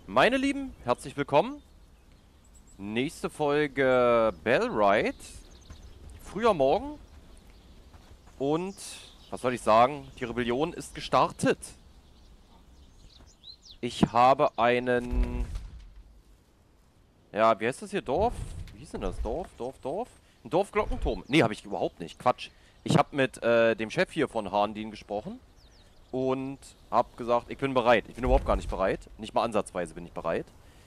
Meine Lieben, herzlich willkommen. Nächste Folge Bellride. Früher Morgen. Und, was soll ich sagen? Die Rebellion ist gestartet. Ich habe einen... Ja, wie heißt das hier? Dorf? Wie hieß denn das? Dorf? Ein Dorfglockenturm. Nee, habe ich überhaupt nicht. Quatsch. Ich habe mit dem Chef hier von Harndien gesprochen. Und habe gesagt, ich bin bereit. Ich bin überhaupt gar nicht bereit. Nicht mal ansatzweise bin ich bereit.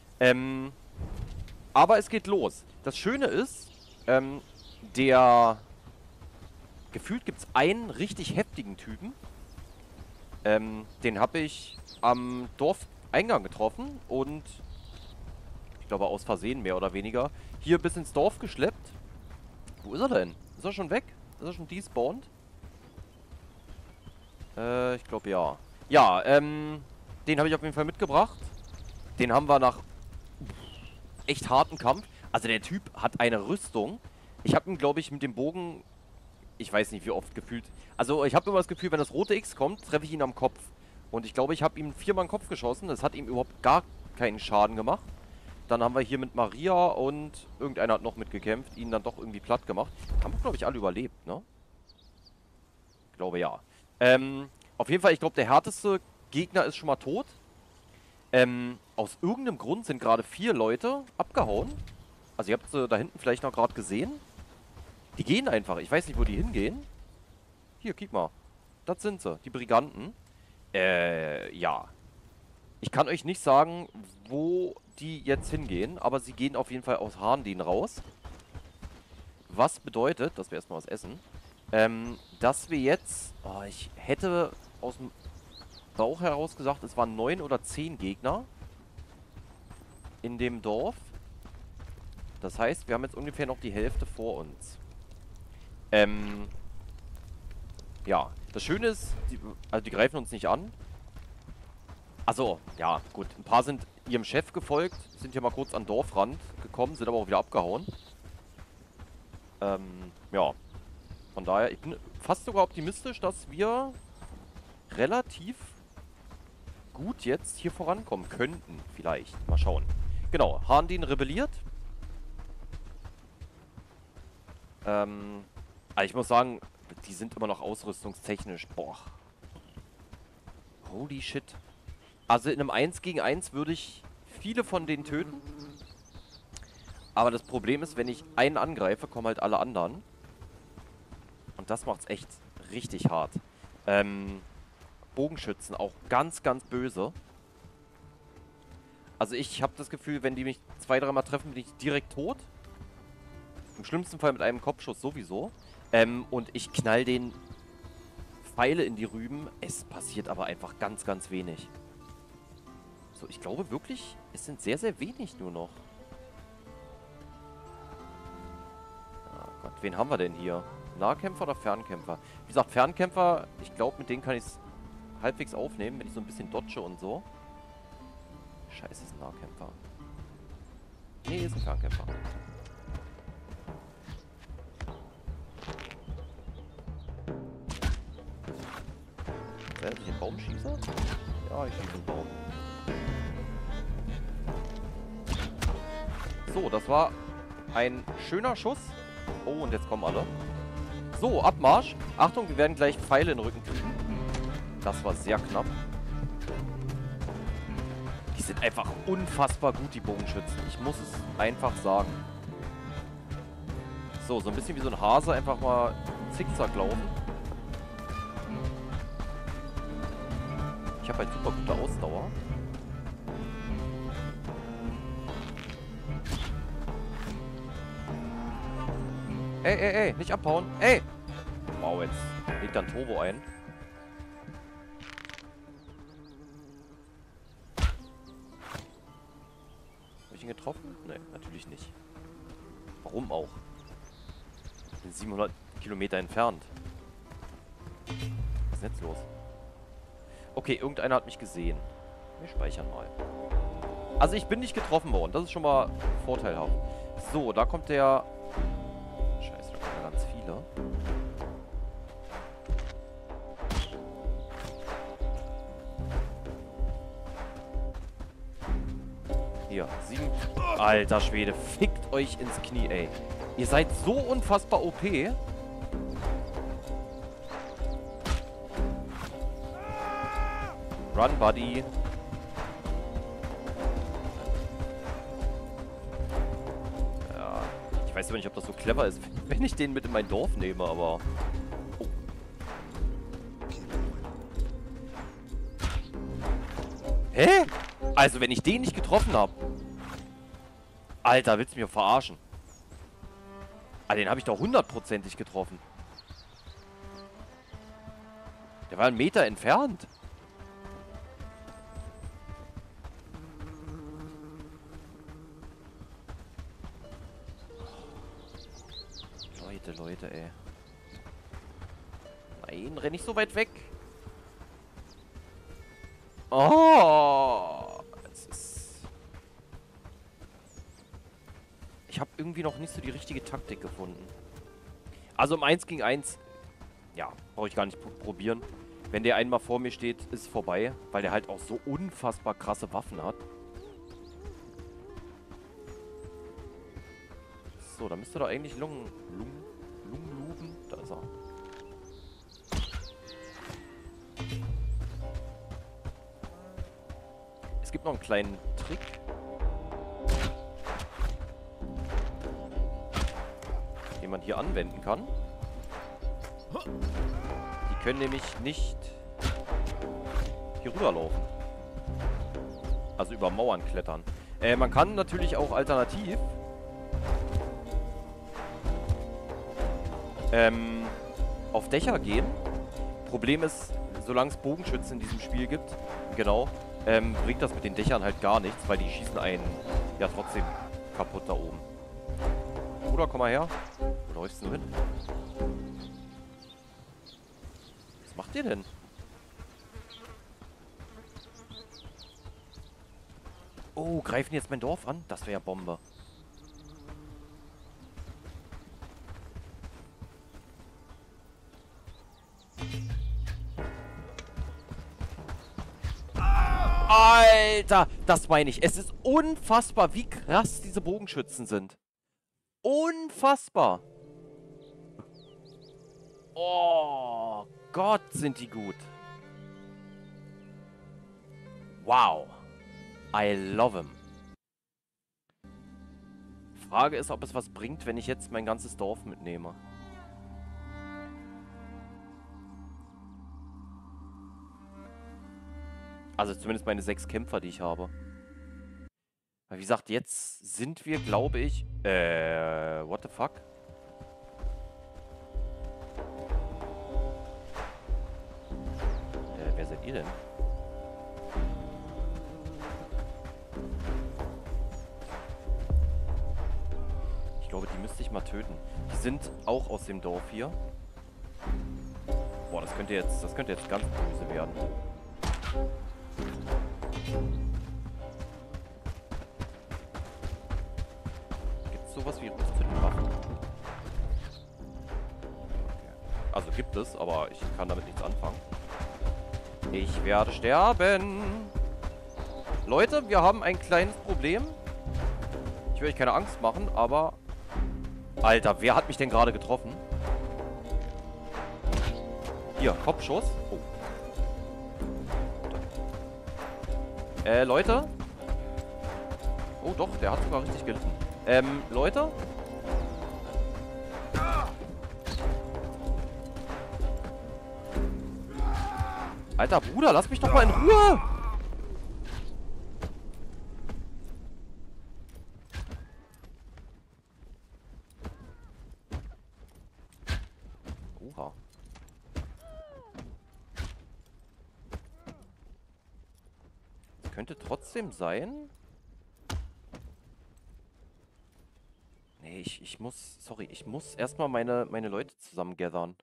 Aber es geht los. Das Schöne ist, der... Gefühlt gibt es einen richtig heftigen Typen. Den habe ich am Dorfeingang getroffen und ich glaube aus Versehen mehr oder weniger hier bis ins Dorf geschleppt. Wo ist er denn? Ist er schon weg? Ist er schon despawned? Ich glaube ja. Ja, den habe ich auf jeden Fall mitgebracht. Den haben wir nach echt harten Kampf. Also der Typ hat eine Rüstung. Ich habe ihn, glaube ich, mit dem Bogen, ich weiß nicht wie oft gefühlt. Also ich habe immer das Gefühl, wenn das rote X kommt, treffe ich ihn am Kopf. Und ich glaube, ich habe ihm viermal in den Kopf geschossen. Das hat ihm überhaupt gar keinen Schaden gemacht. Dann haben wir hier mit Maria und irgendeiner hat noch mitgekämpft, ihn dann doch irgendwie platt gemacht. Haben wir, glaube ich, alle überlebt, ne? Ich glaube ja. Auf jeden Fall, ich glaube, der härteste Gegner ist schon mal tot. Aus irgendeinem Grund sind gerade 4 Leute abgehauen. Also ihr habt sie da hinten vielleicht noch gerade gesehen. Die gehen einfach. Ich weiß nicht, wo die hingehen. Hier, guck mal. Das sind sie, die Briganten. Ja. Ich kann euch nicht sagen, wo die jetzt hingehen, aber sie gehen auf jeden Fall aus Harndien raus. Was bedeutet, dass wir erstmal was essen, dass wir jetzt... Oh, ich hätte aus dem Bauch heraus gesagt, es waren 9 oder 10 Gegner in dem Dorf. Das heißt, wir haben jetzt ungefähr noch die Hälfte vor uns. Ja, das Schöne ist, die greifen uns nicht an. Also, ja, gut. Ein paar sind ihrem Chef gefolgt, sind hier mal kurz an den Dorfrand gekommen, sind aber auch wieder abgehauen. Ja. Von daher, ich bin fast sogar optimistisch, dass wir relativ gut jetzt hier vorankommen könnten. Vielleicht. Mal schauen. Genau, Harndien rebelliert. Aber ich muss sagen, die sind immer noch ausrüstungstechnisch. Boah. Holy shit. Also in einem 1 gegen 1 würde ich viele von denen töten. Aber das Problem ist, wenn ich einen angreife, kommen halt alle anderen. Und das macht's echt richtig hart. Bogenschützen auch ganz, ganz böse. Also ich habe das Gefühl, wenn die mich 2, 3 Mal treffen, bin ich direkt tot. Im schlimmsten Fall mit einem Kopfschuss sowieso. Und ich knall den Pfeile in die Rüben. Es passiert aber einfach ganz, ganz wenig. So, ich glaube wirklich, es sind sehr, sehr wenig nur noch. Oh Gott, wen haben wir denn hier? Nahkämpfer oder Fernkämpfer? Wie gesagt, Fernkämpfer, ich glaube, mit denen kann ich es halbwegs aufnehmen, wenn ich so ein bisschen dodge und so. Scheiße, ist ein Nahkämpfer. Nee, ist ein Fernkämpfer. Werde ich den Baum schießen? Ja, ich schieße den Baum. So, das war ein schöner Schuss. Oh, und jetzt kommen alle. So, Abmarsch. Achtung, wir werden gleich Pfeile in den Rücken kriegen. Das war sehr knapp. Die sind einfach unfassbar gut, die Bogenschützen. Ich muss es einfach sagen. So, so ein bisschen wie so ein Hase einfach mal zickzack laufen. Ich habe halt super gute Ausdauer. Ey, nicht abhauen. Ey! Wow, jetzt legt er ein Turbo ein. Habe ich ihn getroffen? Nee, natürlich nicht. Warum auch? Ich bin 700 Kilometer entfernt. Was ist denn jetzt los? Okay, irgendeiner hat mich gesehen. Wir speichern mal. Also ich bin nicht getroffen worden. Das ist schon mal vorteilhaft. So, da kommt der... Scheiße, da kommen ja ganz viele. Hier, 7. Alter Schwede, fickt euch ins Knie, ey. Ihr seid so unfassbar OP. Run, Buddy. Ja, ich weiß aber nicht, ob das so clever ist, wenn ich den mit in mein Dorf nehme, aber... Oh. Hä? Also, wenn ich den nicht getroffen habe... Alter, willst du mich verarschen? Ah, den habe ich doch 100%ig getroffen. Der war 1 Meter entfernt. Leute, ey. Nein, renn nicht so weit weg. Oh. Ich habe irgendwie noch nicht so die richtige Taktik gefunden. Also im 1 gegen 1, ja, brauche ich gar nicht probieren. Wenn der einmal vor mir steht, ist vorbei, weil der halt auch so unfassbar krasse Waffen hat. So, da müsste doch eigentlich Lungen luben. Da ist er. Es gibt noch einen kleinen Trick. Den man hier anwenden kann. Die können nämlich nicht hier rüberlaufen. Also über Mauern klettern. Man kann natürlich auch alternativ auf Dächer gehen. Problem ist, solange es Bogenschützen in diesem Spiel gibt, genau, bringt das mit den Dächern halt gar nichts, weil die schießen einen ja trotzdem kaputt da oben. Bruder, komm mal her. Wo läufst du hin? Was macht ihr denn? Oh, greifen jetzt mein Dorf an? Das wäre ja Bombe. Alter, das meine ich. Es ist unfassbar, wie krass diese Bogenschützen sind. Unfassbar. Oh Gott, sind die gut. Wow. I love him. Frage ist, ob es was bringt, wenn ich jetzt mein ganzes Dorf mitnehme. Also zumindest meine 6 Kämpfer, die ich habe. Weil wie gesagt, jetzt sind wir, glaube ich... what the fuck? Wer seid ihr denn? Ich glaube, die müsste ich mal töten. Die sind auch aus dem Dorf hier. Boah, das könnte jetzt ganz böse werden. Gibt es sowas wie Rüstwaffen? Okay. Also gibt es, aber ich kann damit nichts anfangen. Ich werde sterben. Leute, wir haben ein kleines Problem. Ich will euch keine Angst machen, aber... Alter, wer hat mich denn gerade getroffen? Hier, Kopfschuss. Oh. Leute? Oh doch, der hat sogar richtig gelitten. Leute? Alter Bruder, lass mich doch mal in Ruhe! Oha. Es könnte trotzdem sein... Nee, ich muss... Sorry, ich muss erstmal meine Leute zusammen gathern.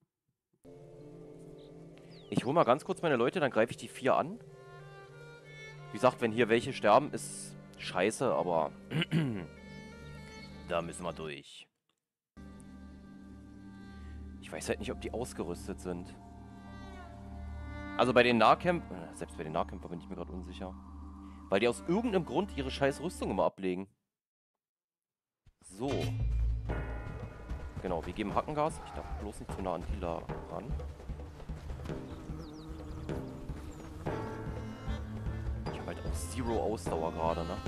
Ich hole mal ganz kurz meine Leute, dann greife ich die 4 an. Wie gesagt, wenn hier welche sterben, ist scheiße, aber da müssen wir durch. Ich weiß halt nicht, ob die ausgerüstet sind. Also bei den Nahkämpfern, selbst bei den Nahkämpfern bin ich mir gerade unsicher. Weil die aus irgendeinem Grund ihre scheiß Rüstung immer ablegen. So. Genau, wir geben Hackengas. Ich darf bloß nicht zu nah an die da ran. Ich habe halt auch Zero Ausdauer gerade, ne?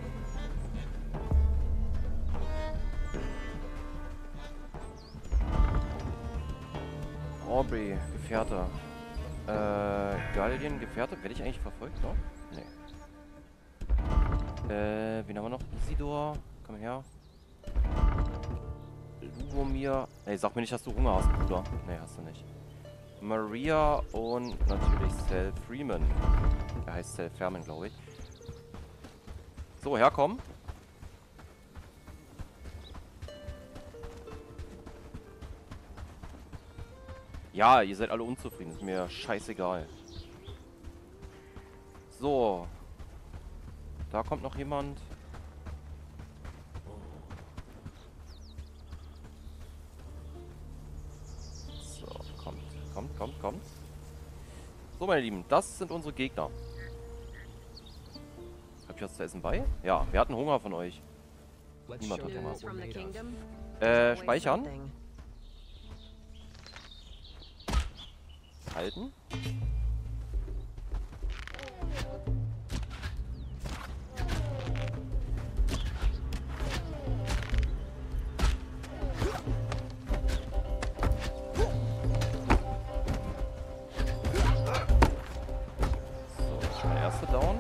Aubrey, Gefährte. Gallien, Gefährte. Werde ich eigentlich verfolgt noch? Nee. Wen haben wir noch? Isidor. Komm her. Lubomir. Ey, sag mir nicht, dass du Hunger hast, Bruder. Nee, hast du nicht. Maria und natürlich Sel Freeman. Er heißt Sel Ferman, glaube ich. So, herkommen. Ja, ihr seid alle unzufrieden. Ist mir scheißegal. So. Da kommt noch jemand. So, kommt. So, meine Lieben, das sind unsere Gegner. Hab ich was zu essen bei? Ja, wir hatten Hunger von euch. Niemand hat Hunger. Speichern. Halten. So, schon der erste down.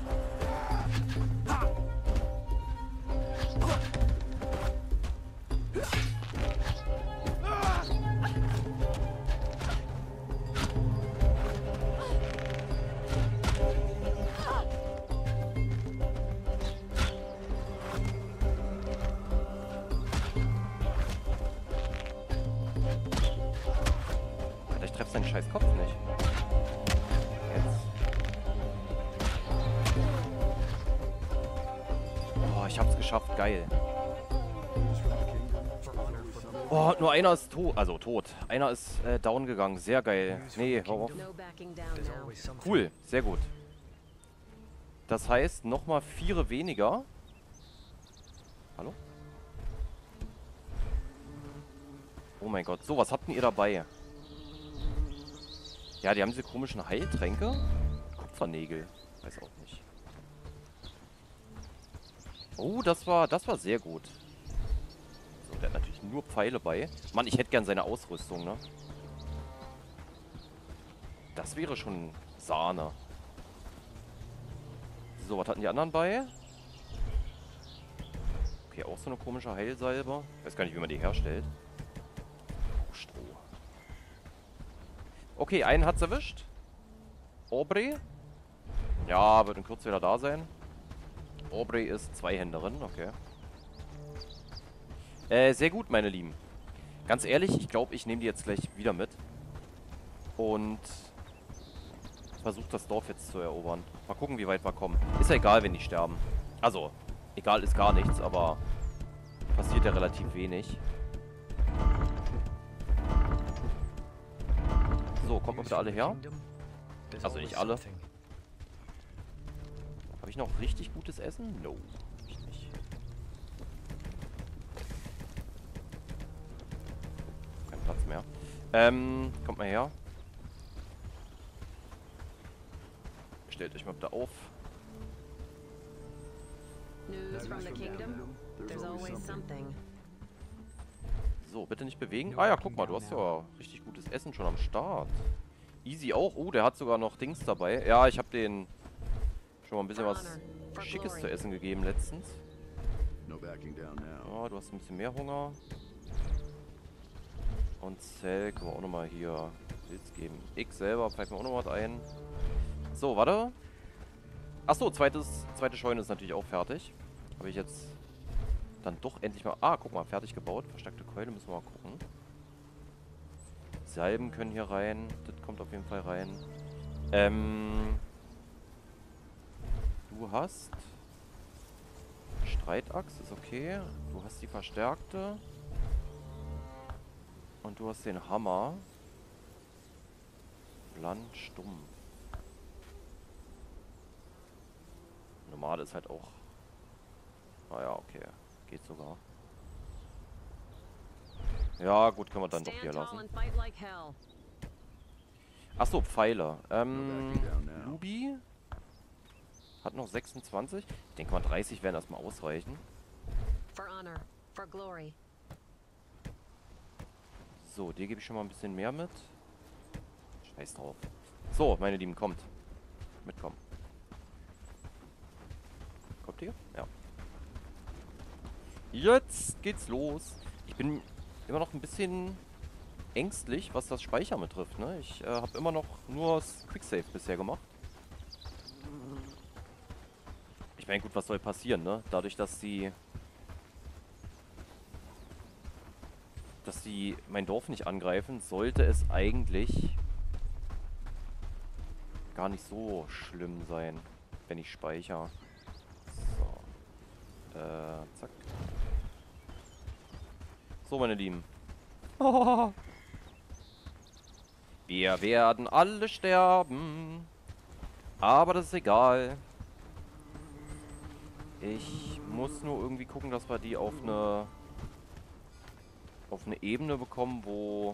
Alter, ich treffe seinen scheiß Kopf nicht. Jetzt. Oh, ich hab's geschafft. Geil. Oh, nur einer ist tot. Also tot. Einer ist down gegangen. Sehr geil. Nee, hör auf. Cool. Sehr gut. Das heißt, nochmal 4 weniger. Hallo? Oh mein Gott. So, was habt denn ihr dabei? Ja, die haben diese komischen Heiltränke. Kupfernägel. Weiß auch nicht. Oh, das war sehr gut. So, der hat natürlich nur Pfeile bei. Mann, ich hätte gern seine Ausrüstung, ne? Das wäre schon Sahne. So, was hatten die anderen bei? Okay, auch so eine komische Heilsalbe. Ich weiß gar nicht, wie man die herstellt. Oh, Stroh. Okay, einen hat's erwischt. Aubrey. Ja, wird in Kürze wieder da sein. Aubrey ist Zweihänderin, okay. Sehr gut, meine Lieben. Ganz ehrlich, ich glaube, ich nehme die jetzt gleich wieder mit. Und versuche das Dorf jetzt zu erobern. Mal gucken, wie weit wir kommen. Ist ja egal, wenn die sterben. Also, egal ist gar nichts, aber passiert ja relativ wenig. So, kommt mal bitte alle her. Also nicht alle. Habe ich noch richtig gutes Essen? No, ich nicht. Kein Platz mehr. Kommt mal her. Stellt euch mal bitte auf. So, bitte nicht bewegen. Ah ja, guck mal, du hast ja richtig gutes Essen schon am Start. Easy auch. Oh, der hat sogar noch Dings dabei. Ja, ich habe den schon mal ein bisschen was Schickes zu essen gegeben letztens. Oh, du hast ein bisschen mehr Hunger. Und Cell können wir auch nochmal hier Pilz geben. Ich selber pfeife mir auch noch was ein. So, warte. Achso, zweite Scheune ist natürlich auch fertig. Habe ich jetzt dann doch endlich mal... Ah, guck mal, fertig gebaut. Verstärkte Keule, müssen wir mal gucken. Salben können hier rein. Das kommt auf jeden Fall rein. Du hast... Streitachs, ist okay. Du hast die verstärkte. Und du hast den Hammer. Land stumm. Nomade ist halt auch... Naja, okay. Geht sogar. Ja, gut, können wir dann doch hier lassen. Achso, Pfeile. Lubi hat noch 26. Ich denke mal 30 werden erstmal ausreichen. So, dir gebe ich schon mal ein bisschen mehr mit. Scheiß drauf. So, meine Lieben, kommt. Mitkommen. Kommt ihr? Ja. Jetzt geht's los. Ich bin immer noch ein bisschen ängstlich, was das Speichern betrifft, ne? Ich habe immer noch nur das Quicksave bisher gemacht. Ich meine, gut, was soll passieren, ne? Dadurch, dass sie mein Dorf nicht angreifen, sollte es eigentlich gar nicht so schlimm sein, wenn ich speichere. So. Zack. So, meine Lieben. Wir werden alle sterben. Aber das ist egal. Ich muss nur irgendwie gucken, dass wir die auf eine Ebene bekommen, wo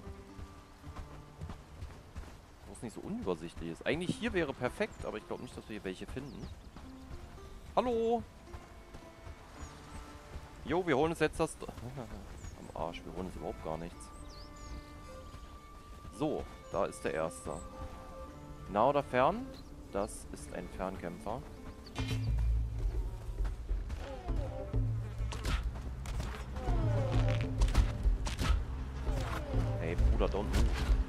es nicht so unübersichtlich ist. Eigentlich hier wäre perfekt, aber ich glaube nicht, dass wir hier welche finden. Hallo! Jo, wir holen uns jetzt das... Am Arsch, wir holen uns überhaupt gar nichts. So, da ist der Erste. Nah oder fern? Das ist ein Fernkämpfer. Hey, Bruder, don't move.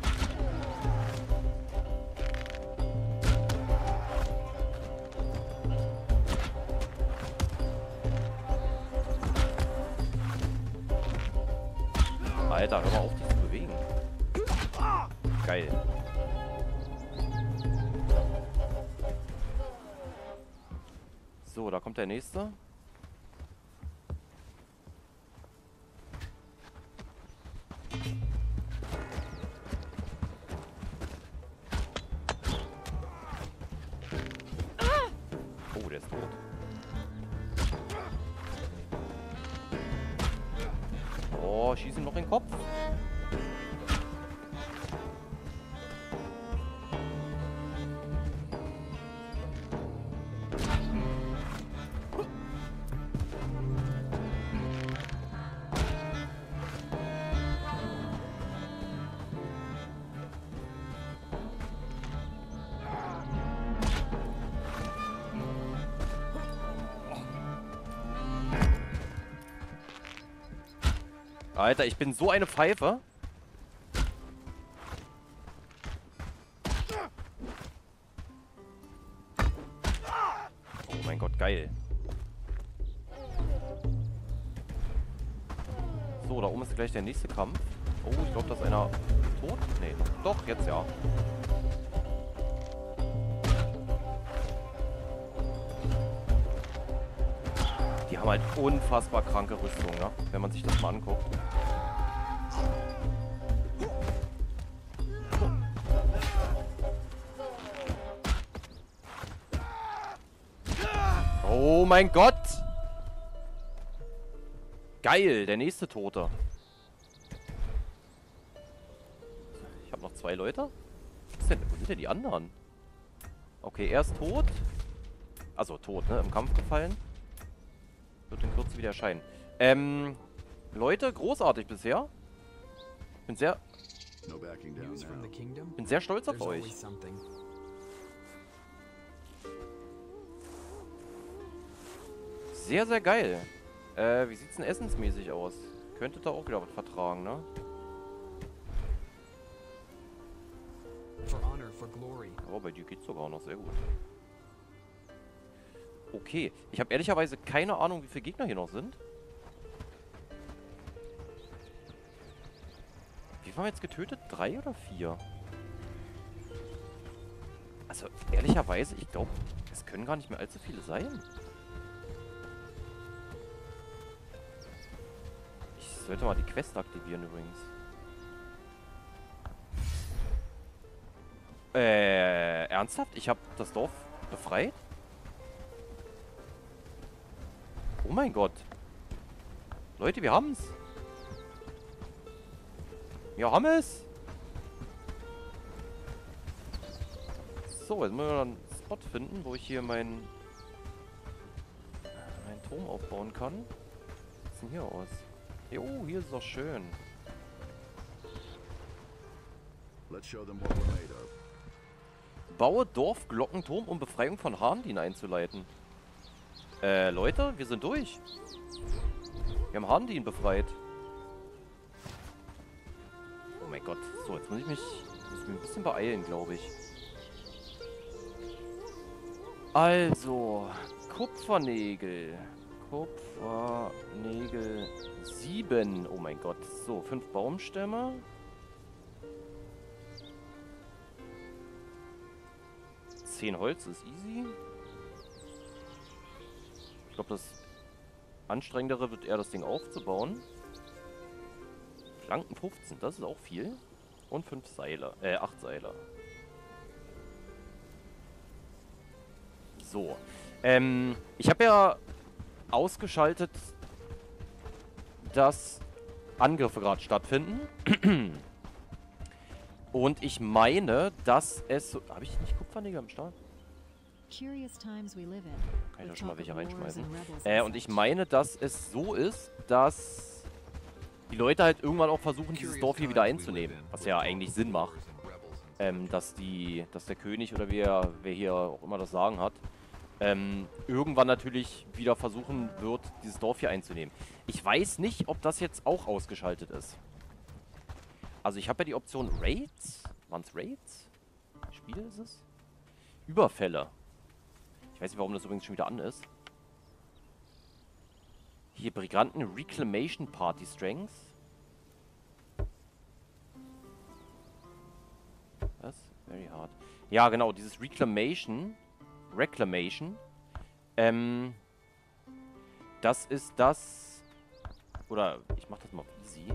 Alter, hör mal auf, dich zu bewegen. Geil. So, da kommt der Nächste. Oh, der ist tot. Oh, schieß ihm noch in den Kopf. Alter, ich bin so eine Pfeife. Oh mein Gott, geil. So, da oben ist gleich der nächste Kampf. Oh, ich glaube, da ist einer tot. Nee, doch, jetzt ja. Die haben halt unfassbar kranke Rüstung, ne? Wenn man sich das mal anguckt. Oh mein Gott! Geil, der nächste Tote. Ich habe noch 2 Leute. Wo sind denn die anderen? Okay, er ist tot. Also tot, ne? Im Kampf gefallen. Wird in Kürze wieder erscheinen. Leute, großartig bisher. Bin sehr stolz auf euch. Sehr, sehr geil. Wie sieht's denn essensmäßig aus? Könnte da auch wieder was vertragen, ne? Aber bei dir geht's sogar noch sehr gut. Okay, ich habe ehrlicherweise keine Ahnung, wie viele Gegner hier noch sind. Wie viele haben wir jetzt getötet? 3 oder 4? Also, ehrlicherweise, ich glaube, es können gar nicht mehr allzu viele sein. Ich sollte mal die Quest aktivieren übrigens. Ernsthaft? Ich habe das Dorf befreit? Oh mein Gott. Leute, wir haben's. Wir haben es. So, jetzt müssen wir einen Spot finden, wo ich hier meinen Turm aufbauen kann. Was sieht denn hier aus? Jo, hier ist es doch schön. Baue Dorfglockenturm, um Befreiung von Harndien einzuleiten. Leute, wir sind durch. Wir haben Harndien befreit. Oh mein Gott. So, jetzt muss ich mich ein bisschen beeilen, glaube ich. Also, Kupfernägel. Kupfernägel 7. Oh mein Gott. So, 5 Baumstämme. 10 Holz ist easy. Ich glaube, das Anstrengendere wird eher das Ding aufzubauen. Planken 15, das ist auch viel. Und 5 Seile. 8 Seile. So. Ich habe ja ausgeschaltet, dass Angriffe gerade stattfinden. Und ich meine, dass es so... Habe ich nicht Kupfernägel am Start? Kann ich da schon mal welche reinschmeißen. Und ich meine, dass es so ist, dass die Leute halt irgendwann auch versuchen, dieses Dorf hier wieder einzunehmen. Was ja eigentlich Sinn macht. Dass der König oder wer hier auch immer das Sagen hat, irgendwann natürlich wieder versuchen wird, dieses Dorf hier einzunehmen. Ich weiß nicht, ob das jetzt auch ausgeschaltet ist. Also ich habe ja die Option Raids. Waren es Raids? Spiel ist es? Überfälle. Ich weiß nicht, warum das übrigens schon wieder an ist. Hier, Briganten Reclamation Party Strength. Was? Very hard. Ja, genau, dieses Reclamation. Das ist das... Oder, ich mach das mal auf easy.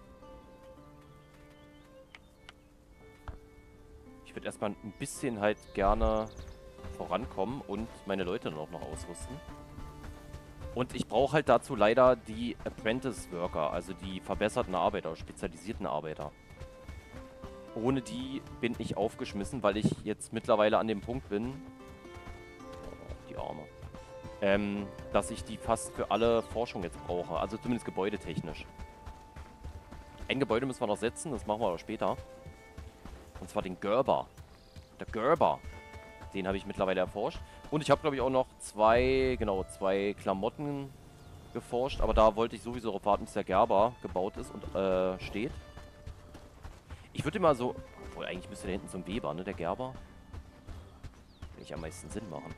Ich würde erstmal ein bisschen halt gerne vorankommen und meine Leute dann auch noch ausrüsten. Und ich brauche halt dazu leider die Apprentice Worker, also die verbesserten Arbeiter, spezialisierten Arbeiter. Ohne die bin ich aufgeschmissen, weil ich jetzt mittlerweile an dem Punkt bin, die Arme, dass ich die fast für alle Forschung jetzt brauche, also zumindest gebäudetechnisch. Ein Gebäude müssen wir noch setzen, das machen wir aber später. Und zwar den Gerber. Der Gerber. Den habe ich mittlerweile erforscht. Und ich habe, glaube ich, auch noch zwei Klamotten geforscht. Aber da wollte ich sowieso darauf warten, bis der Gerber gebaut ist und steht. Ich würde mal so... Obwohl, eigentlich müsste da hinten so ein Weber, ne? Der Gerber. Würde nicht am meisten Sinn machen.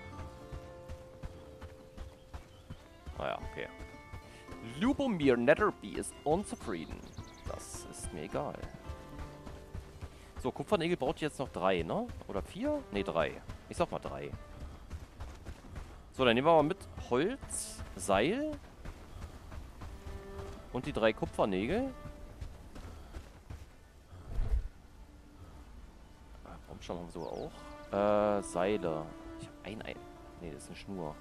Naja, okay. Lubomir Netherby ist unzufrieden. Das ist mir egal. So, Kupfernägel braucht jetzt noch 3, ne? Oder 4? Ne, 3. Ich sag mal 3. So, dann nehmen wir mal mit Holz, Seil und die 3 Kupfernägel. Baumstamm haben wir so auch. Seile. Ich habe ein... Ne, das ist eine Schnur.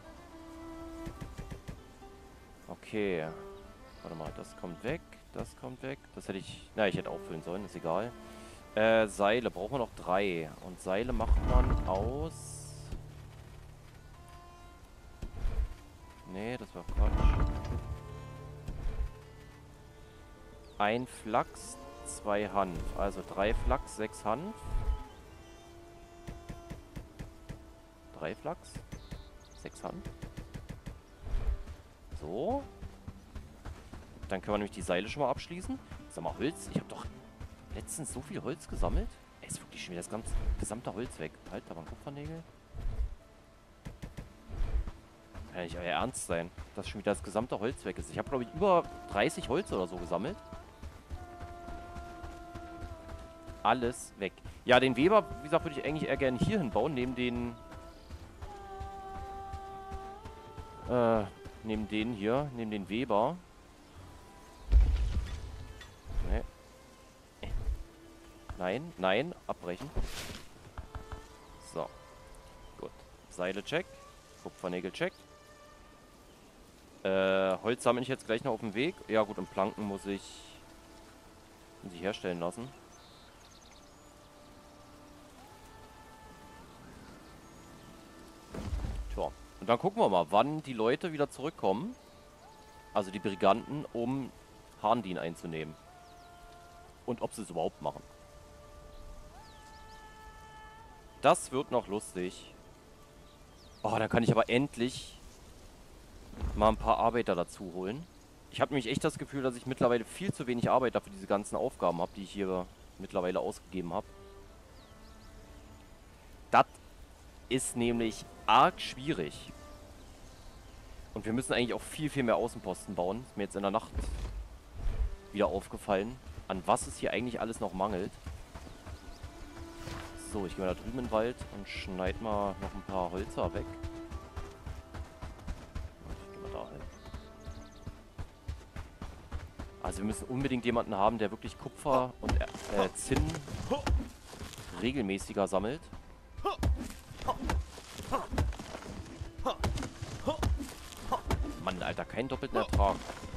Okay. Warte mal, das kommt weg. Das kommt weg. Das hätte ich... Na, ich hätte auffüllen sollen, ist egal. Seile brauchen wir noch 3. Und Seile macht man aus... Nee, das war Quatsch. 1 Flachs, 2 Hanf. Also 3 Flachs, 6 Hanf. 3 Flachs, 6 Hanf. So. Dann können wir nämlich die Seile schon mal abschließen. Sag mal, Holz. Ich habe doch letztens so viel Holz gesammelt. Ey, ist wirklich schon wieder das gesamte Holz weg. Halt, da waren Kupfernägel. Kann ja nicht euer Ernst sein, dass schon wieder das gesamte Holz weg ist. Ich habe, glaube ich, über 30 Holz oder so gesammelt. Alles weg. Ja, den Weber, wie gesagt, würde ich eigentlich eher gerne hier hinbauen, neben den... neben den Weber. Nee. Nein, nein, abbrechen. So. Gut. Seile check. Kupfernägel check. Holz sammle ich jetzt gleich noch auf dem Weg. Ja gut, und Planken muss ich herstellen lassen. Tja. Und dann gucken wir mal, wann die Leute wieder zurückkommen. Also die Briganten, um Harndin einzunehmen. Und ob sie es überhaupt machen. Das wird noch lustig. Oh, dann kann ich aber endlich mal ein paar Arbeiter dazu holen. Ich habe nämlich echt das Gefühl, dass ich mittlerweile viel zu wenig Arbeiter für diese ganzen Aufgaben habe, die ich hier mittlerweile ausgegeben habe. Das ist nämlich arg schwierig. Und wir müssen eigentlich auch viel, viel mehr Außenposten bauen. Ist mir jetzt in der Nacht wieder aufgefallen, an was es hier eigentlich alles noch mangelt. So, ich gehe mal da drüben in den Wald und schneide mal noch ein paar Hölzer weg. Ich gehe mal da hin. Also wir müssen unbedingt jemanden haben, der wirklich Kupfer und Zinn regelmäßiger sammelt. Mann, Alter, keinen doppelten Ertrag.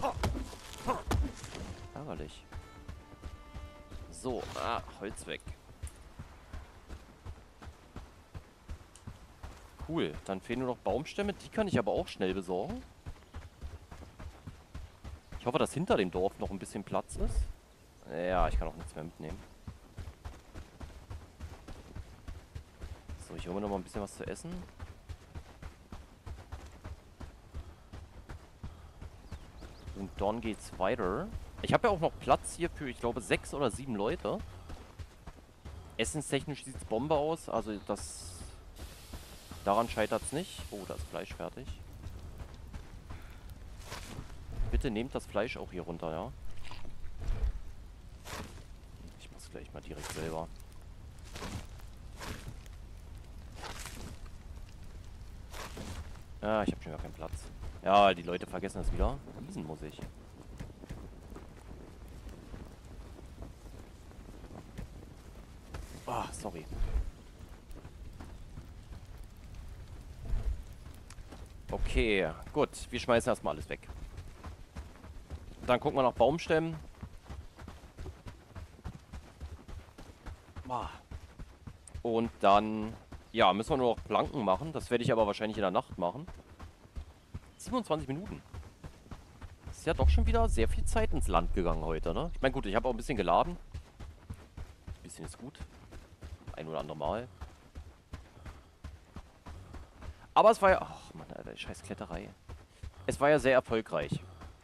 Ärgerlich. So, Holz weg. Cool, dann fehlen nur noch Baumstämme. Die kann ich aber auch schnell besorgen. Ich hoffe, dass hinter dem Dorf noch ein bisschen Platz ist. Ja, ich kann auch nichts mehr mitnehmen. So, ich hole mir noch mal ein bisschen was zu essen. Und dann geht's weiter. Ich habe ja auch noch Platz hier für, ich glaube, 6 oder 7 Leute. Essenstechnisch sieht es Bombe aus. Also das... Daran scheitert es nicht. Oh, da ist Fleisch fertig. Bitte nehmt das Fleisch auch hier runter, ja? Ich mach's gleich mal direkt selber. Ah, ich habe schon gar keinen Platz. Ja, die Leute vergessen es wieder. Diesen muss ich. Ah, sorry. Okay, gut. Wir schmeißen erstmal alles weg. Dann gucken wir nach Baumstämmen. Und dann, ja, müssen wir nur noch Planken machen. Das werde ich aber wahrscheinlich in der Nacht machen. 27 Minuten. Ist ja doch schon wieder sehr viel Zeit ins Land gegangen heute, ne? Ich meine, gut, ich habe auch ein bisschen geladen. Ein bisschen ist gut. Ein oder andere Mal. Aber es war ja... Ach, Mann, Alter, scheiß Kletterei. Es war ja sehr erfolgreich.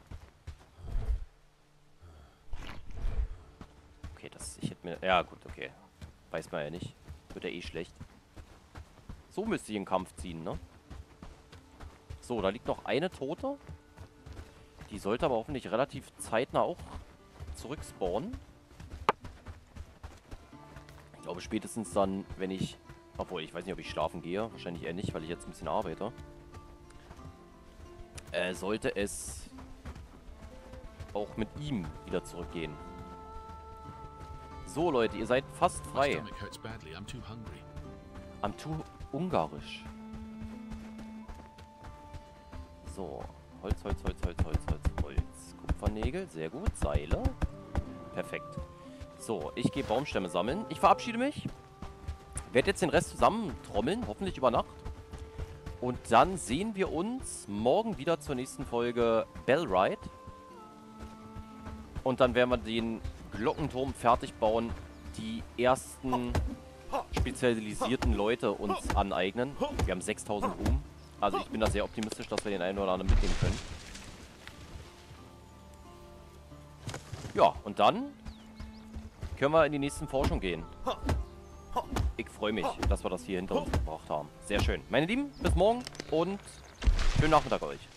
Okay, das... Ich hätte mir... Ja, gut, okay. Weiß man ja nicht. Wird ja eh schlecht. So müsste ich in Kampf ziehen, ne? So, da liegt noch eine Tote. Die sollte aber hoffentlich relativ zeitnah auch zurückspawnen. Ich glaube spätestens dann, wenn ich... Obwohl, ich weiß nicht, ob ich schlafen gehe. Wahrscheinlich eher nicht, weil ich jetzt ein bisschen arbeite. Sollte es auch mit ihm wieder zurückgehen. So, Leute, ihr seid fast frei. I'm too ungarisch. So, Holz, Holz, Holz, Holz, Holz, Holz, Holz. Kupfernägel, sehr gut. Seile. Perfekt. So, ich gehe Baumstämme sammeln. Ich verabschiede mich. Werde jetzt den Rest zusammentrommeln, hoffentlich über Nacht. Und dann sehen wir uns morgen wieder zur nächsten Folge Bellride. Und dann werden wir den Glockenturm fertig bauen, die ersten spezialisierten Leute uns aneignen. Wir haben 6000 Ruhm. Also ich bin da sehr optimistisch, dass wir den einen oder anderen mitnehmen können. Ja, und dann können wir in die nächsten Forschung gehen. Ich freue mich, dass wir das hier hinter uns gebracht haben. Sehr schön. Meine Lieben, bis morgen und schönen Nachmittag euch.